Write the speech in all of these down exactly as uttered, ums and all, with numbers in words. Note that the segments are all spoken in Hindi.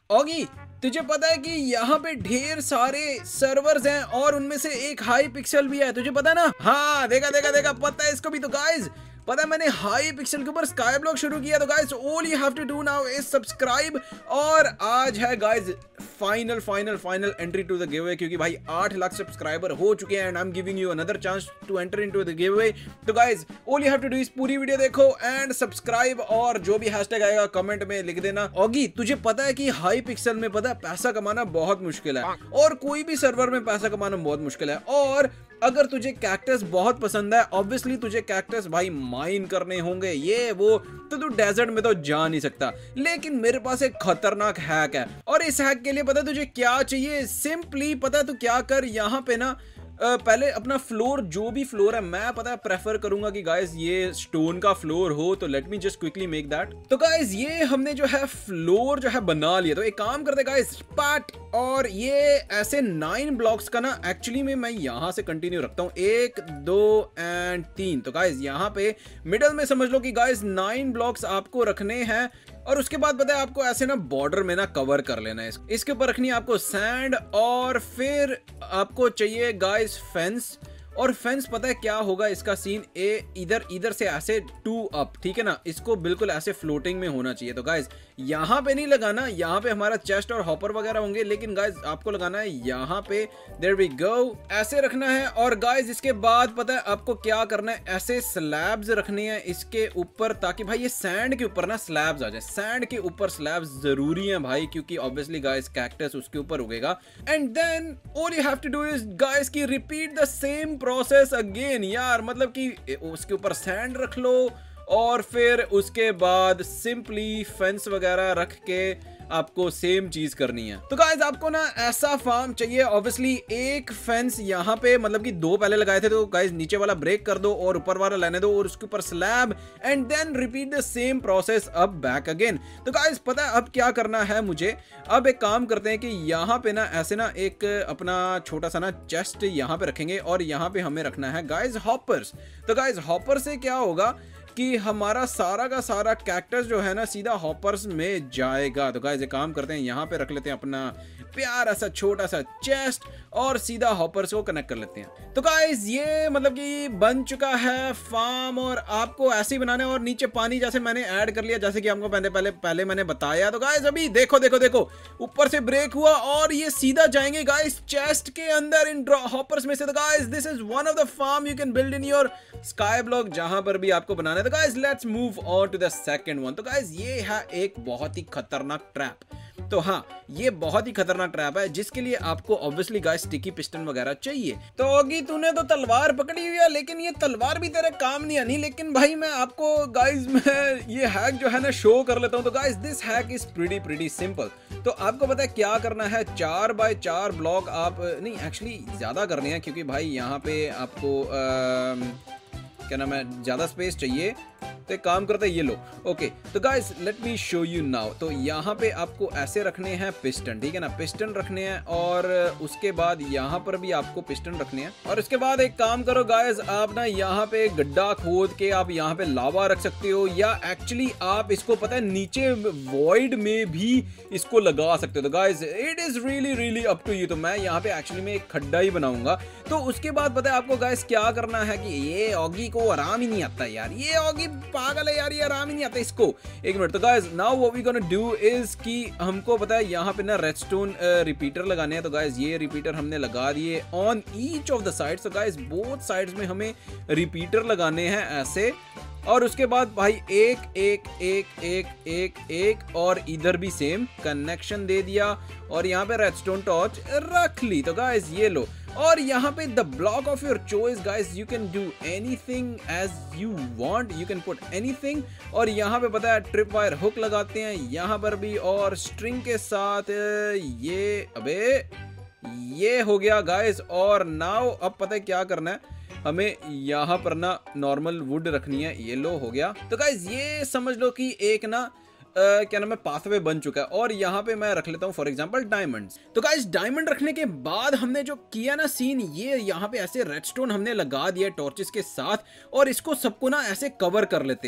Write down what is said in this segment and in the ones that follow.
ऑगी तुझे पता है कि यहाँ पे ढेर सारे सर्वर्स हैं और उनमें से एक हाई पिक्सल भी है, तुझे पता है ना? हाँ देखा देखा देखा पता है इसको भी। तो गाइज पता है मैंने हाई पिक्सल के ऊपर स्काई ब्लॉक शुरू किया। तो guys all you have to do now is subscribe. और आज है guys final final final entry to the giveaway, क्योंकि भाई आठ लाख सब्सक्राइबर हो चुके हैं and I am giving you another chance to enter into the giveaway. तो guys all you have to do इस पूरी वीडियो देखो एंड सब्सक्राइब, और जो भी हैशटैग आएगा कमेंट में लिख देना। ऑगी तुझे पता है कि हाई पिक्सल में पता है पैसा कमाना बहुत मुश्किल है, और कोई भी सर्वर में पैसा कमाना बहुत मुश्किल है। और अगर तुझे कैक्टस बहुत पसंद है, ऑब्वियसली तुझे कैक्टस भाई माइन करने होंगे ये वो, तो तू डेजर्ट में तो जा नहीं सकता। लेकिन मेरे पास एक खतरनाक हैक है, और इस हैक के लिए पता है तुझे क्या चाहिए? सिंपली पता है तू क्या कर, यहाँ पे ना Uh, पहले अपना फ्लोर, जो भी फ्लोर है, मैं पता है प्रेफर करूंगा कि गाइस ये स्टोन का फ्लोर हो, तो let me just quickly make that. तो गाइस ये हमने जो है फ्लोर जो है बना लिया। तो एक काम करते गाइस पार्ट, और ये ऐसे नाइन ब्लॉक्स का ना एक्चुअली में मैं यहाँ से कंटिन्यू रखता हूँ, एक दो एंड तीन। तो गाइस यहाँ पे मिडल में समझ लो कि गाइस नाइन ब्लॉक्स आपको रखने हैं, और उसके बाद पता है आपको ऐसे ना बॉर्डर में ना कवर कर लेना है। इसके ऊपर रखनी है आपको सैंड, और फिर आपको चाहिए गाइस फेंस। और फेंस पता है क्या होगा इसका सीन, ए इधर इधर से ऐसे टू अप, ठीक है ना, इसको बिल्कुल ऐसे फ्लोटिंग में होना चाहिए। तो गाइस यहाँ पे नहीं लगाना, यहाँ पे हमारा चेस्ट और हॉपर वगैरह होंगे, लेकिन गाइस आपको लगाना है यहाँ पे। देयर वी गो, ऐसे रखना है। और गाइस इसके बाद पता है आपको क्या करना है, ऐसे स्लैब्स रखने हैं इसके ऊपर, ताकि भाई ये सैंड के ऊपर ना स्लैब्स आ जाए। सैंड के ऊपर स्लैब्स जरूरी है भाई, क्योंकि ऑब्वियसली गाइस कैक्टस उसके ऊपर उगेगा। And then all you have to do is guys की repeat the same process again यार, मतलब कि उसके ऊपर सैंड रख लो, और फिर उसके बाद सिंपली फेंस वगैरह रख के आपको सेम चीज करनी है। तो गाइस आपको ना ऐसा फार्म चाहिए, ऑब्वियसली एक फेंस यहाँ पे, मतलब कि दो पहले लगाए थे, तो गाइस नीचे वाला ब्रेक कर दो और ऊपर वाला लेने दो, और उसके ऊपर slab, and then repeat the same process अब बैक अगेन। तो गाइस पता है अब क्या करना है मुझे, अब एक काम करते हैं कि यहाँ पे ना ऐसे ना एक अपना छोटा सा ना चेस्ट यहाँ पे रखेंगे, और यहाँ पे हमें रखना है गाइस हॉपर्स। तो गाइस हॉपर से क्या होगा कि हमारा सारा का सारा कैक्टस जो है ना सीधा हॉपर्स में जाएगा। तो गाइस एक काम करते हैं, यहाँ पे रख लेते हैं अपना प्यारा सा छोटा सा चेस्ट, और सीधा हॉपर्स को कनेक्ट कर लेते हैं। तो गाइस ये मतलब कि बन चुका है फार्म, और आपको ऐसे ही बनाना है। और नीचे पानी जैसे मैंने ऐड कर लिया, जैसे कि आपको पहले पहले पहले मैंने बताया। तो गाइस अभी देखो देखो देखो ऊपर से ब्रेक हुआ, और ये सीधा जाएंगे गाइस चेस्ट के अंदर इन हॉपर्स में से। तो guys this is one of the farm you can build in your sky block, जहां पर भी आपको बनाना है। तो guys let's move on to the second one. तो गाइस ये है एक बहुत ही खतरनाक ट्रैप। तो हाँ ये बहुत ही खतरनाक ट्रैप है, जिसके लिए आपको ऑब्वियसली गाइस स्टिकी पिस्टन वगैरह चाहिए। तो होगी तूने तो तलवार पकड़ी हुई है, लेकिन ये तलवार भी तेरे काम नहीं आनी। लेकिन भाई मैं आपको गाइस मैं ये हैक जो है ना शो कर लेता हूँ। तो guys this hack is pretty pretty simple. तो आपको पता है क्या करना है, चार बाय चार ब्लॉक आप नहीं एक्चुअली ज्यादा करने हैं, क्योंकि भाई यहाँ पे आपको आ, क्या नाम है ज्यादा स्पेस चाहिए। तो एक काम करते हैं, ये लो। ओके तो guys let me show you now. तो यहाँ पे आपको ऐसे रखने हैं पिस्टन, ठीक है ना, पिस्टन रखने हैं, और उसके बाद यहाँ पर भी आपको पिस्टन रखने हैं। और उसके बाद एक काम करो गाइस, आप ना यहाँ पे गड्ढा खोद के आप यहाँ पे लावा रख सकते हो, या एक्चुअली आप इसको पता है नीचे वॉइड में भी इसको लगा सकते हो। तो guys it is really really up to you. तो मैं यहाँ पे एक्चुअली में एक खड्डा ही बनाऊंगा। तो उसके बाद पता है आपको गाइस क्या करना है, कि ये ऑगी को आराम ही नहीं आता यार, ये ऑगी पागल है यार, ये आराम ही नहीं आता इसको। एक मिनट। तो guys now what we gonna do is कि हमको पता है यहाँ पे ना रेडस्टोन रिपीटर लगाने हैं। तो गाइस ये रिपीटर हमने लगा दिए on each of the sides. तो गाइस बोथ साइड्स में हमें रिपीटर लगाने हैं ऐसे, और उसके बाद भाई एक एक एक एक एक एक और इधर भी सेम कनेक्शन दे दिया, और यहाँ पे रेडस्टोन टॉर्च रख ली। तो गाइस ये लो, और यहाँ पे the block of your choice guys, you can do anything as you want, you can put anything. और यहाँ पे पता है ट्रिप वायर हुक लगाते हैं यहाँ पर भी, और स्ट्रिंग के साथ ये अबे ये हो गया गाइस। और नाउ अब पता है क्या करना है, हमें यहाँ पर ना नॉर्मल वुड रखनी है। ये लो हो गया। तो गाइस ये समझ लो कि एक ना Uh, क्या नाम है पाथवे बन चुका है, और यहाँ पे मैं रख लेता हूँ फॉर एग्जांपल डायमंड्स। तो गाइस डायमंड रखने के बाद हमने जो किया ना सीन, ये यहाँ पे ऐसे रेडस्टोन हमने लगा दिया टॉर्चेस के साथ, और इसको सबको ना ऐसे कवर कर लेते हैं।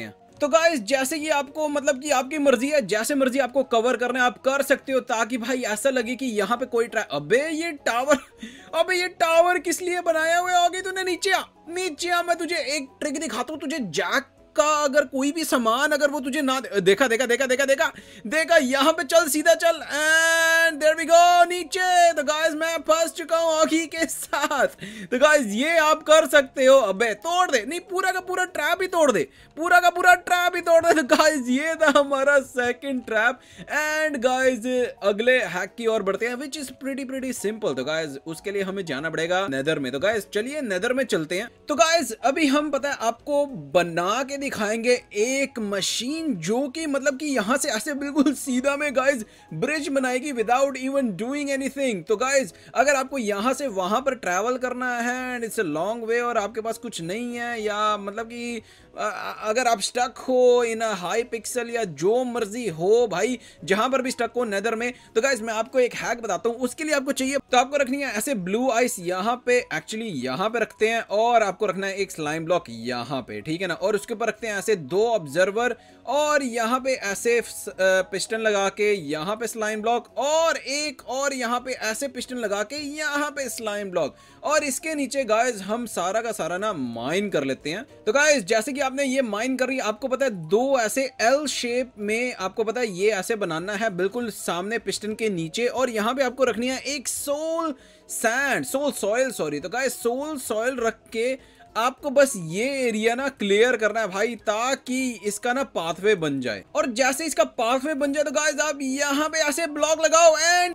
तो गाइस जैसे कि आपको मतलब कि आपकी मर्जी है, जैसे मर्जी आपको कवर करना है आप कर सकते हो, ताकि भाई ऐसा लगे कि यहाँ पे कोई ट्राई। अबे ये टावर, अबे ये टावर किस लिए बनाया हुआ है? आगे तूने नीचे आ, नीचे आ, मैं तुझे एक ट्रिक दिखाता हूँ। तुझे जैक का अगर कोई भी सामान अगर वो तुझे ना दे, देखा देखा देखा देखा देखा देखा यहाँ पे चल, सीधा चल, एंड देयर वी गो नीचे। तो गाइस मैं फंस चुका हूँ ऑगी के साथ। तो गाइस ये आप कर सकते हो। अबे तोड़ दे, नहीं पूरा का पूरा ट्रैप ही तोड़ दे, पूरा का पूरा ट्रैप ही तोड़ दे। तो गाइस ये था हमारा सेकंड ट्रैप। एंड गाइस अगले हैक की ओर बढ़ते हैं, which is pretty pretty simple. तो गाइस उसके लिए हमें जाना पड़ेगा नेदर में। तो गाइस चलिए नेदर में चलते हैं। तो गाइस अभी हम पता है आपको बना के दिखाएंगे एक मशीन जो कि मतलब कि यहां से ऐसे बिल्कुल सीधा में गाइस ब्रिज बनाएगी विदाउट इवन डूइंग एनीथिंग। तो गाइस अगर आपको यहां से वहां पर ट्रैवल करना है and it's a long way और आपके पास कुछ नहीं है, या मतलब कि अगर आप स्टक हो इन अ हाई पिक्सल या जो मर्जी हो भाई, जहां पर भी स्टक हो नेदर में, तो गाइस मैं आपको एक हैक बताता हूं। उसके लिए आपको चाहिए, तो आपको रखनी है ऐसे ब्लू आइस यहां पे, एक्चुअली यहां पे रखते हैं, और आपको रखना है एक स्लाइम ब्लॉक यहां पे, ठीक है ना, और उसके ऊपर रखते हैं ऐसे दो ऑब्जर्वर, और यहां पे ऐसे पिस्टन लगा के यहां पे स्लाइम ब्लॉक, और एक और यहां पे ऐसे पिस्टन लगा के यहां पे स्लाइम ब्लॉक, और इसके नीचे गाइस हम सारा का सारा ना माइन कर लेते हैं। तो गाइस जैसे कि आपने ये माइन कर रही है, आपको पता है दो ऐसे एल शेप में आपको पता है ये ऐसे बनाना है बिल्कुल सामने पिस्टन के नीचे, और यहां पे आपको रखनी है एक soul sand, soul soil sorry. तो गाइस सोल सॉइल रख के आपको बस ये एरिया ना क्लियर करना है भाई, ताकि इसका ना पाथवे बन जाए। और जैसे इसका पाथवे बन जाए तो गाइस आप यहाँ पे ऐसे ब्लॉक लगाओ, एंड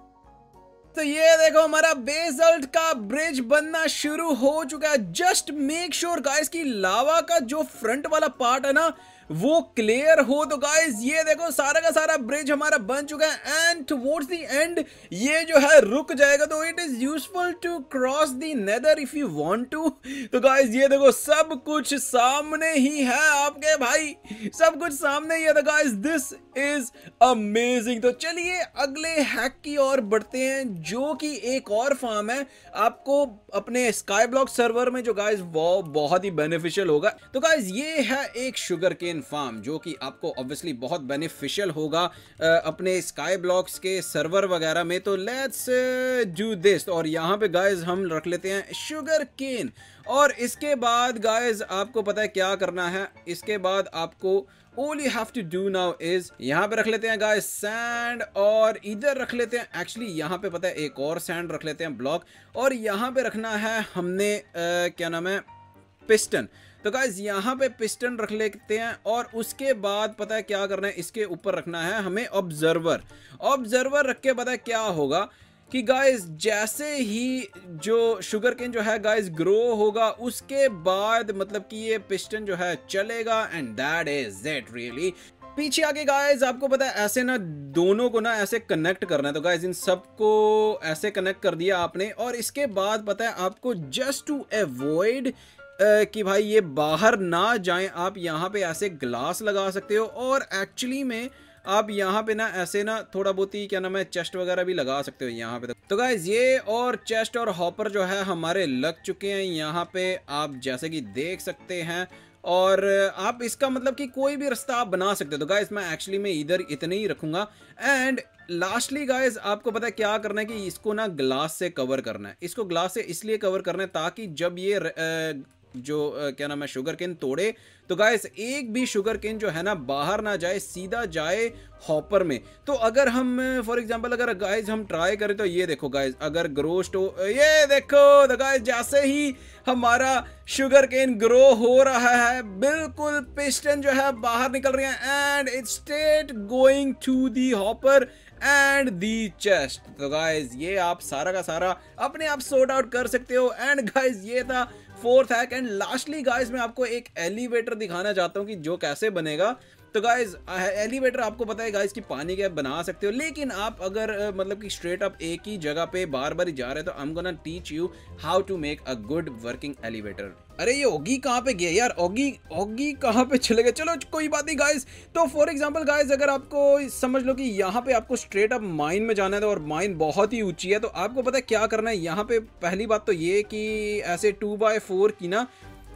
तो ये देखो हमारा बेसल्ट का ब्रिज बनना शुरू हो चुका है। जस्ट मेक श्योर गाइस की लावा का जो फ्रंट वाला पार्ट है ना वो क्लियर हो। तो गाइस ये देखो सारा का सारा ब्रिज हमारा बन चुका है, एंड टुवर्ड्स द एंड ये जो है रुक जाएगा। तो it is useful to cross the nether if you want to. तो गाइस ये देखो सब कुछ सामने ही है आपके भाई, सब कुछ सामने ही है। तो गाइस दिस इज अमेजिंग। तो चलिए अगले हैक की ओर बढ़ते हैं, जो कि एक और फार्म है आपको अपने स्काई ब्लॉक सर्वर में, जो गाइस वो बहुत ही बेनिफिशियल होगा। तो गाइस ये है एक शुगर केन फार्म, जो कि आपको ऑब्वियसली बहुत बेनिफिशियल होगा अपने स्काई ब्लॉक्स के सर्वर वगैरह में। तो लेट्स डू दिस। और यहाँ पे गाइस हम रख लेते हैं शुगर केन, और इसके बाद गाइस आपको पता है क्या करना है। इसके बाद आपको all you have to do now is यहाँ पे रख लेते हैं गाइस सैंड, और इधर रख लेते हैं एक्चुअली यहाँ पे पता है एक और सैंड रख लेते हैं ब्लॉक, और यहाँ पे रखना है हमने आ, क्या नाम है पिस्टन। तो गाइस यहाँ पे पिस्टन रख लेते हैं, और उसके बाद पता है क्या करना है, इसके ऊपर रखना है हमें ऑब्जर्वर। ऑब्जर्वर रख के पता है क्या होगा कि गाइस जैसे ही जो शुगर केन जो है गाइस ग्रो होगा, उसके बाद मतलब कि ये पिस्टन जो है चलेगा, and that is it really. पीछे आके गाइस आपको पता है ऐसे ना दोनों को ना ऐसे कनेक्ट करना है। तो गाइस इन सबको ऐसे कनेक्ट कर दिया आपने, और इसके बाद पता है आपको जस्ट टू अवॉइड कि भाई ये बाहर ना जाएं, आप यहाँ पे ऐसे ग्लास लगा सकते हो, और एक्चुअली में आप यहाँ पे ना ऐसे ना थोड़ा बहुत ही क्या नाम है चेस्ट वगैरह भी लगा सकते हो यहाँ पे। तो गाइस ये और चेस्ट और हॉपर जो है हमारे लग चुके हैं यहाँ पे, आप जैसे कि देख सकते हैं, और आप इसका मतलब कि कोई भी रास्ता आप बना सकते हो। तो गाइस मैं एक्चुअली में इधर इतने ही रखूंगा, एंड लास्टली गाइस आपको पता है क्या करना है कि इसको ना ग्लास से कवर करना है। इसको ग्लास से इसलिए कवर करना है ताकि जब ये आ, जो आ, क्या नाम है शुगर केन तोड़े, तो गाइस एक भी शुगर केन जो है ना बाहर ना जाए, सीधा जाए हॉपर में। तो अगर हम फॉर एग्जांपल अगर गाइस हम ट्राई करें, तो ये देखो गाइस अगर ग्रो स्टो ये देखो, तो गाइस जैसे ही हमारा शुगर केन ग्रो हो रहा है, बिल्कुल पिस्टन जो है बाहर निकल रही है, and it's straight going to the hopper and the chest. तो गाइस ये आप सारा का सारा अपने आप सॉर्ट आउट कर सकते हो। एंड गाइस ये था fourth hack, and lastly guys मैं आपको एक एलिवेटर दिखाना चाहता हूँ कि जो कैसे बनेगा। तो गाइस एलिवेटर आपको पता है गाइस कि पानी के आप बना सकते हो, लेकिन आप अगर मतलब कि स्ट्रेट अप एक ही जगह पे बार बार जा रहे हो, तो I am gonna teach you how to make a good working elevator. अरे ये ओगी कहाँ पे गया यार, ओगी ओगी कहाँ पे चले गए? चलो कोई बात नहीं गाइस। तो फॉर एग्जांपल गाइस अगर आपको समझ लो कि यहाँ पे आपको स्ट्रेट अप माइन में जाना है, और माइन बहुत ही ऊंची है, तो आपको पता है क्या करना है। यहाँ पे पहली बात तो ये कि ऐसे टू बाय फोर की ना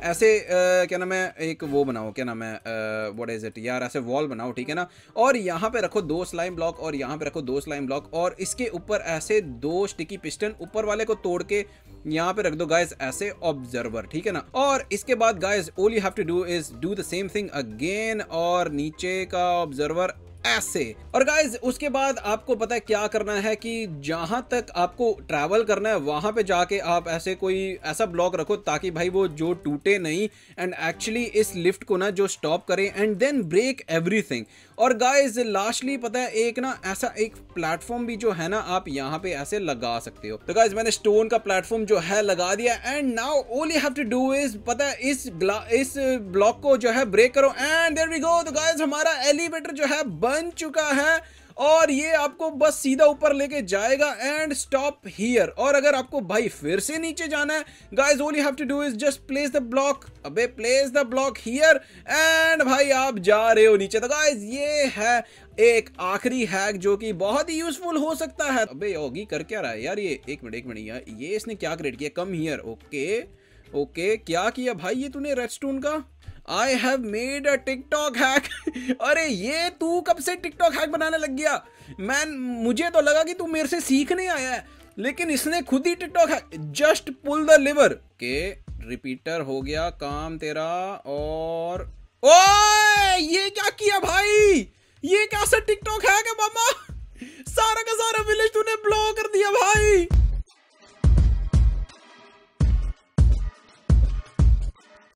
ऐसे आ, क्या नाम है, एक वो बनाओ, क्या नाम है, व्हाट इज इट यार, ऐसे वॉल बनाओ, ठीक है ना। और यहाँ पे रखो दो स्लाइम ब्लॉक और यहाँ पे रखो दो स्लाइम ब्लॉक और इसके ऊपर ऐसे दो स्टिकी पिस्टन, ऊपर वाले को तोड़ के यहाँ पे रख दो गाइस ऐसे ऑब्जर्वर, ठीक है ना। और इसके बाद guys all you have to do is do the same thing again और नीचे का ऑब्जर्वर ऐसे। और गाइज उसके बाद आपको पता है क्या करना है कि जहां तक आपको ट्रैवल करना है वहां पे जाके आप ऐसे कोई ऐसा ब्लॉक रखो ताकि भाई वो जो टूटे नहीं एंड एक्चुअली इस लिफ्ट को ना जो स्टॉप करे एंड देन ब्रेक एवरीथिंग। और गाइज लास्टली पता है एक ना ऐसा एक प्लेटफॉर्म भी जो है ना आप यहाँ पे ऐसे लगा सकते हो। तो गाइज मैंने स्टोन का प्लेटफॉर्म जो है लगा दिया and now all you have to do is पता है इस इस ब्लॉक को जो है ब्रेक करो एंड देयर वी गो। तो गाइज हमारा एलिवेटर जो है बन चुका है और ये आपको बस सीधा ऊपर लेके जाएगा एंड स्टॉप हियर। और अगर आपको भाई फिर से नीचे जाना है guys all you have to do is just place the block, अबे place the block here and भाई आप जा रहे हो नीचे। तो गाइस ये है एक आखिरी हैक जो कि बहुत ही यूजफुल हो सकता है। अबे योगी कर क्या रहा है यार ये, एक मिनट एक मिनट यार, ये इसने क्या क्रिएट किया, कम हियर, ओके ओके क्या किया भाई ये तूने रेडस्टोन का, I have made a TikTok hack. अरे ये तू कब से टिकटॉक हैक बनाने लग गया मैन, मुझे तो लगा कि तू मेरे से सीखने आया है लेकिन इसने खुद ही TikTok hack. Just pull the lever के रिपीटर हो गया काम तेरा। और ओए ये क्या किया भाई, ये कैसा टिकटॉक हैक है मामा, सारा का सारा विलेज तूने ब्लॉक कर दिया भाई।